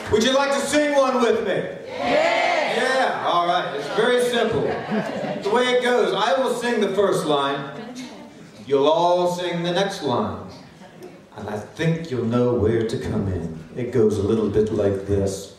Would you like to sing one with me? Yeah! Yeah, all right. It's very simple. The way it goes, I will sing the first line. You'll all sing the next line. And I think you'll know where to come in. It goes a little bit like this.